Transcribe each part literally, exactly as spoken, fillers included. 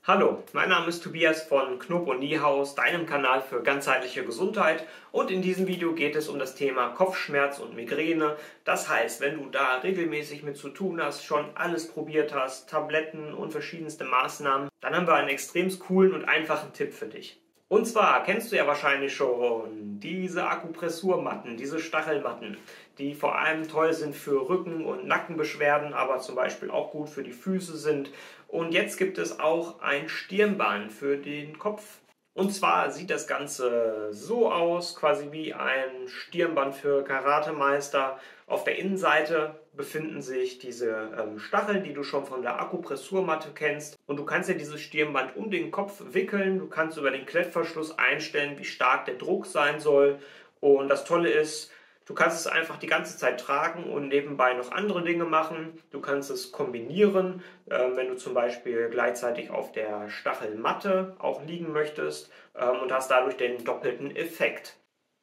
Hallo, mein Name ist Tobias von Knob und Niehaus, deinem Kanal für ganzheitliche Gesundheit, und in diesem Video geht es um das Thema Kopfschmerz und Migräne. Das heißt, wenn du da regelmäßig mit zu tun hast, schon alles probiert hast, Tabletten und verschiedenste Maßnahmen, dann haben wir einen extrem coolen und einfachen Tipp für dich. Und zwar kennst du ja wahrscheinlich schon diese Akupressurmatten, diese Stachelmatten, die vor allem toll sind für Rücken- und Nackenbeschwerden, aber zum Beispiel auch gut für die Füße sind. Und jetzt gibt es auch ein Stirnband für den Kopf. Und zwar sieht das Ganze so aus, quasi wie ein Stirnband für Karatemeister. Auf der Innenseite befinden sich diese ähm, Stacheln, die du schon von der Akupressurmatte kennst. Und du kannst ja dieses Stirnband um den Kopf wickeln. Du kannst über den Klettverschluss einstellen, wie stark der Druck sein soll. Und das Tolle ist, du kannst es einfach die ganze Zeit tragen und nebenbei noch andere Dinge machen. Du kannst es kombinieren, äh, wenn du zum Beispiel gleichzeitig auf der Stachelmatte auch liegen möchtest, ähm, und hast dadurch den doppelten Effekt.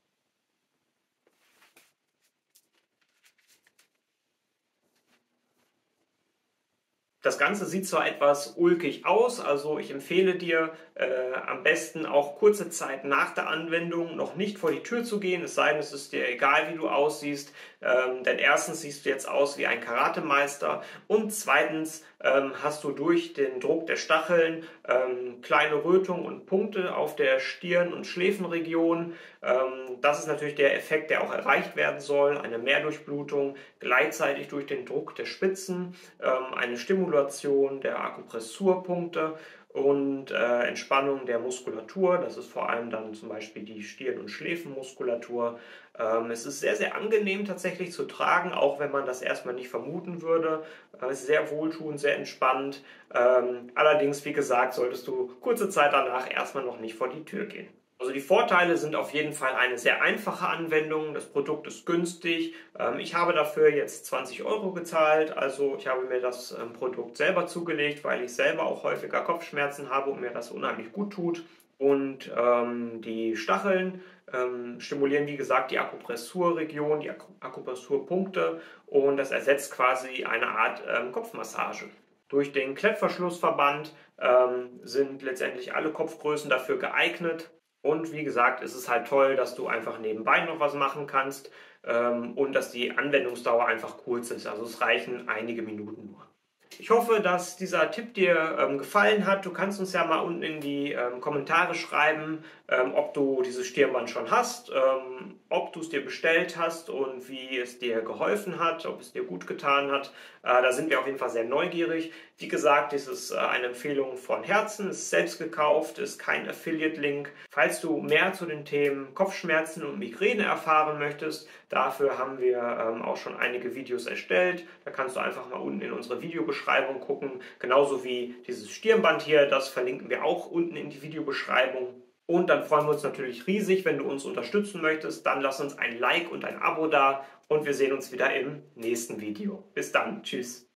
Das Ganze sieht zwar etwas ulkig aus, also ich empfehle dir äh, am besten auch kurze Zeit nach der Anwendung noch nicht vor die Tür zu gehen, es sei denn, es ist dir egal, wie du aussiehst, ähm, denn erstens siehst du jetzt aus wie ein Karatemeister und zweitens ähm, hast du durch den Druck der Stacheln ähm, kleine Rötungen und Punkte auf der Stirn- und Schläfenregion. Ähm, das ist natürlich der Effekt, der auch erreicht werden soll, eine Mehrdurchblutung, gleichzeitig durch den Druck der Spitzen, ähm, eine Stimulation der Akupressurpunkte und äh, Entspannung der Muskulatur. Das ist vor allem dann zum Beispiel die Stirn- und Schläfenmuskulatur. Ähm, es ist sehr, sehr angenehm tatsächlich zu tragen, auch wenn man das erstmal nicht vermuten würde. Es ist sehr wohltuend, sehr entspannt. Ähm, allerdings, wie gesagt, solltest du kurze Zeit danach erstmal noch nicht vor die Tür gehen. Also die Vorteile sind auf jeden Fall eine sehr einfache Anwendung, das Produkt ist günstig. Ähm, ich habe dafür jetzt zwanzig Euro gezahlt, also ich habe mir das ähm, Produkt selber zugelegt, weil ich selber auch häufiger Kopfschmerzen habe und mir das unheimlich gut tut. Und ähm, die Stacheln ähm, stimulieren, wie gesagt, die Akupressurregion, die Ak Akupressurpunkte, und das ersetzt quasi eine Art ähm, Kopfmassage. Durch den Klettverschlussverband ähm, sind letztendlich alle Kopfgrößen dafür geeignet. Und wie gesagt, ist es halt toll, dass du einfach nebenbei noch was machen kannst, ähm, und dass die Anwendungsdauer einfach kurz ist. Also es reichen einige Minuten nur. Ich hoffe, dass dieser Tipp dir ähm, gefallen hat. Du kannst uns ja mal unten in die ähm, Kommentare schreiben, ähm, ob du dieses Stirnband schon hast, ähm, ob du es dir bestellt hast und wie es dir geholfen hat, ob es dir gut getan hat. Äh, da sind wir auf jeden Fall sehr neugierig. Wie gesagt, dies ist äh, eine Empfehlung von Herzen, ist selbst gekauft, ist kein Affiliate-Link. Falls du mehr zu den Themen Kopfschmerzen und Migräne erfahren möchtest, dafür haben wir ähm, auch schon einige Videos erstellt. Da kannst du einfach mal unten in unsere Videobeschreibung gucken. Genauso wie dieses Stirnband hier, das verlinken wir auch unten in die Videobeschreibung. Und dann freuen wir uns natürlich riesig, wenn du uns unterstützen möchtest. Dann lass uns ein Like und ein Abo da und wir sehen uns wieder im nächsten Video. Bis dann, tschüss.